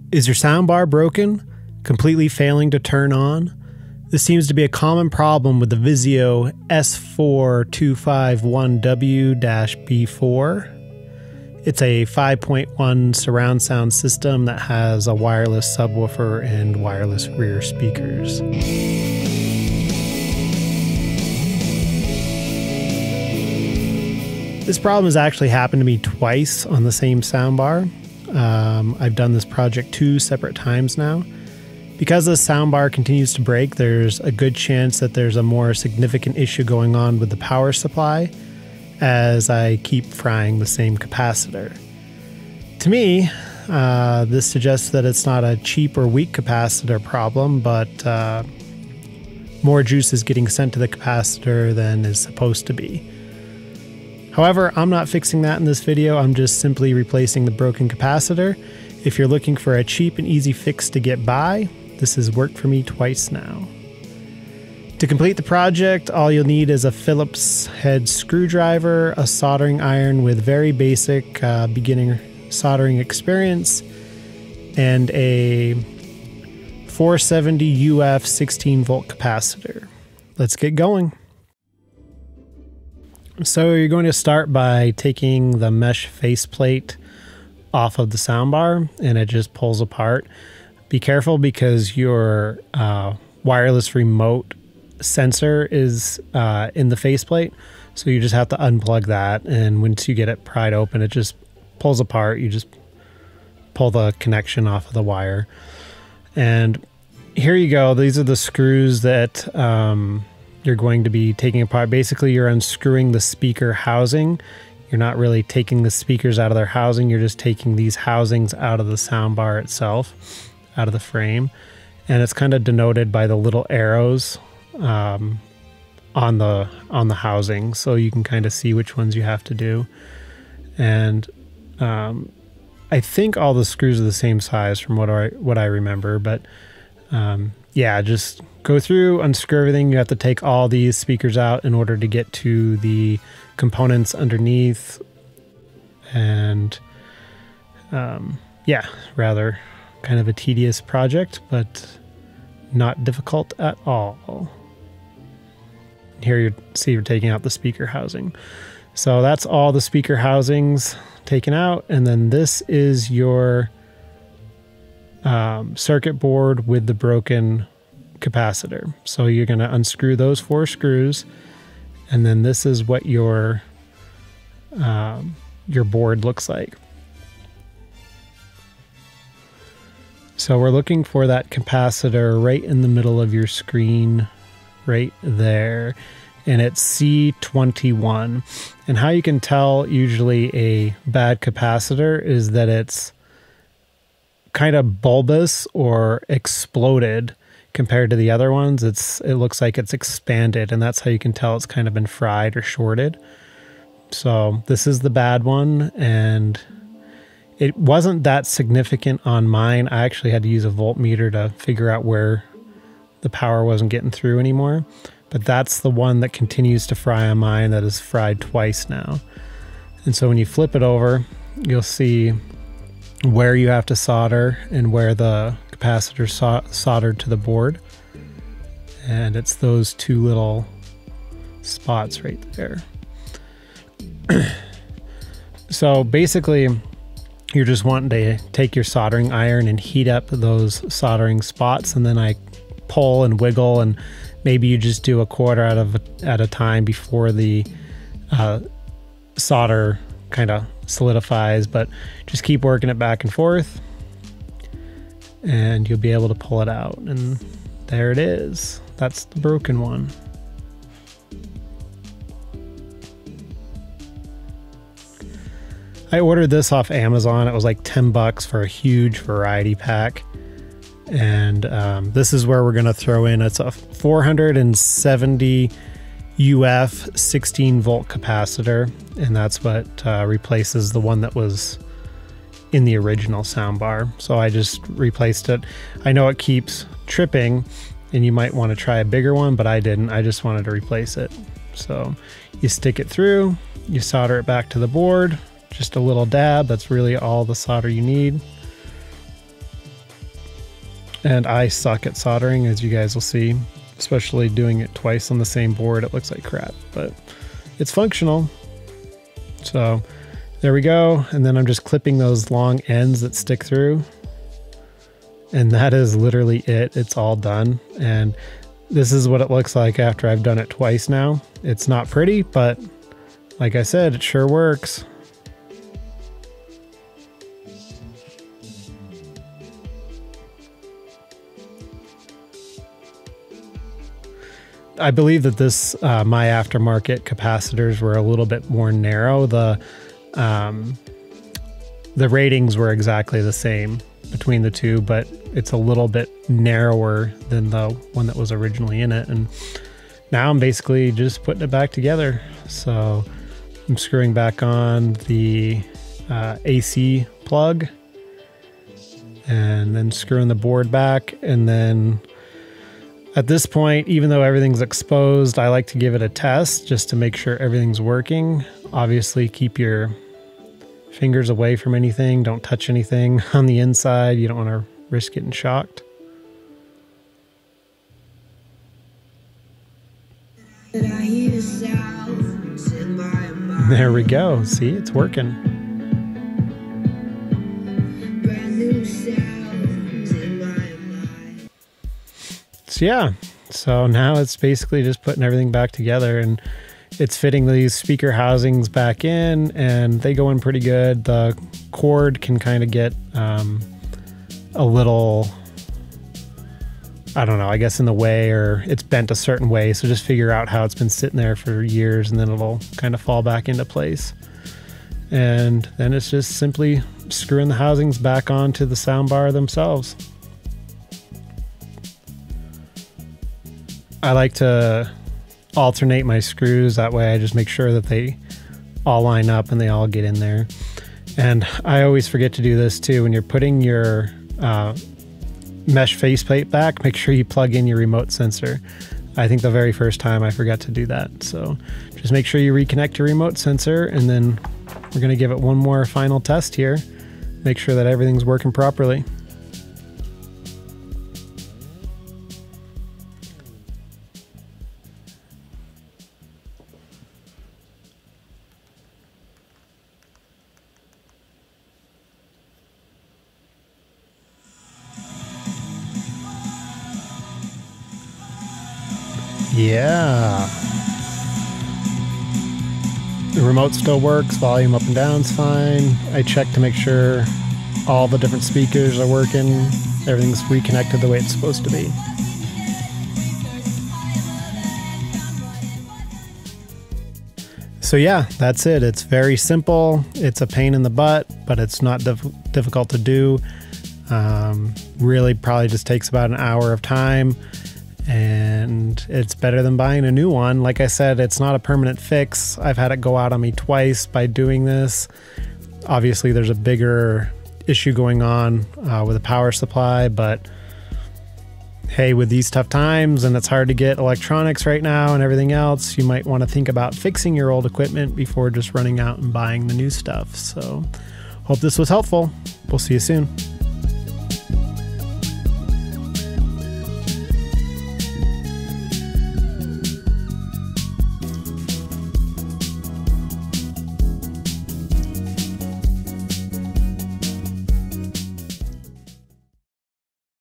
Is your soundbar broken? Completely failing to turn on? This seems to be a common problem with the Vizio S4251w-B4. It's a 5.1 surround sound system that has a wireless subwoofer and wireless rear speakers. This problem has actually happened to me twice on the same soundbar. I've done this project 2 separate times now. Because the soundbar continues to break, there's a good chance that there's a more significant issue going on with the power supply, as I keep frying the same capacitor. To me, this suggests that it's not a cheap or weak capacitor problem, but more juice is getting sent to the capacitor than is supposed to be. However, I'm not fixing that in this video. I'm just simply replacing the broken capacitor. If you're looking for a cheap and easy fix to get by, this has worked for me twice now. To complete the project, all you'll need is a Phillips head screwdriver, a soldering iron with very basic beginner soldering experience, and a 470 UF 16 volt capacitor. Let's get going. So you're going to start by taking the mesh faceplate off of the soundbar, and it just pulls apart. Be careful because your wireless remote sensor is in the faceplate, so you just have to unplug that, and once you get it pried open, it just pulls apart. You just pull the connection off of the wire. And here you go. These are the screws that you're going to be taking apart. Basically, you're unscrewing the speaker housing. You're not really taking the speakers out of their housing. You're just taking these housings out of the soundbar itself, out of the frame. And it's kind of denoted by the little arrows on the housing, so you can kind of see which ones you have to do. And I think all the screws are the same size from what I remember, but yeah, just go through, unscrew everything. You have to take all these speakers out in order to get to the components underneath. And yeah, rather kind of a tedious project, but not difficult at all. Here you see you're taking out the speaker housing. So that's all the speaker housings taken out. And then this is your circuit board with the broken capacitor. So you're going to unscrew those 4 screws, and then this is what your board looks like. So we're looking for that capacitor right in the middle of your screen, right there, and it's C21. And how you can tell usually a bad capacitor is that it's kind of bulbous or exploded compared to the other ones. It looks like it's expanded, and that's how you can tell it's kind of been fried or shorted. So this is the bad one, and it wasn't that significant on mine. I actually had to use a voltmeter to figure out where the power wasn't getting through anymore. But that's the one that continues to fry on mine, that is fried twice now. And so when you flip it over, you'll see where you have to solder and where the capacitor soldered to the board. And it's those 2 little spots right there. So basically, you're just wanting to take your soldering iron and heat up those soldering spots, and then I pull and wiggle, and maybe you just do a quarter at a time before the solder kind of solidifies, but just keep working it back and forth, and you'll be able to pull it out. And there it is. That's the broken one. I ordered this off Amazon. It was like 10 bucks for a huge variety pack. And this is where we're going to throw in, it's a 470 UF 16 volt capacitor. And that's what replaces the one that was in the original soundbar. So I just replaced it. I know it keeps tripping, and you might want to try a bigger one, but I didn't. I just wanted to replace it. So you stick it through, you solder it back to the board, just a little dab. That's really all the solder you need. And I suck at soldering, as you guys will see, especially doing it twice on the same board. It looks like crap, but it's functional. So there we go. And then I'm just clipping those long ends that stick through. And that is literally it. It's all done. And this is what it looks like after I've done it twice now. It's not pretty, but like I said, it sure works. I believe that this my aftermarket capacitors were a little bit more narrow. The ratings were exactly the same between the two, but it's a little bit narrower than the one that was originally in it. And now I'm basically just putting it back together. So I'm screwing back on the AC plug and then screwing the board back. And then at this point, even though everything's exposed, I like to give it a test just to make sure everything's working. Obviously, keep your fingers away from anything. Don't touch anything on the inside. You don't want to risk getting shocked. There we go. See, it's working. So yeah, so now it's basically just putting everything back together, and it's fitting these speaker housings back in, and they go in pretty good. The cord can kind of get a little, I don't know, I guess in the way, or it's bent a certain way. So just figure out how it's been sitting there for years, and then it'll kind of fall back into place. And then it's just simply screwing the housings back onto the soundbar themselves. I like to alternate my screws. That way I just make sure that they all line up and they all get in there. And I always forget to do this too. When you're putting your mesh faceplate back, make sure you plug in your remote sensor. I think the very first time I forgot to do that. So just make sure you reconnect your remote sensor, and then we're going to give it one more final test here. Make sure that everything's working properly. Yeah. The remote still works, volume up and down's fine. I checked to make sure all the different speakers are working. Everything's reconnected the way it's supposed to be. So yeah, that's it. It's very simple. It's a pain in the butt, but it's not difficult to do. Really probably just takes about an hour of time. And it's better than buying a new one. Like I said, it's not a permanent fix. I've had it go out on me twice by doing this. Obviously, there's a bigger issue going on with the power supply, but hey, with these tough times and it's hard to get electronics right now and everything else, you might want to think about fixing your old equipment before just running out and buying the new stuff. So, hope this was helpful. We'll see you soon.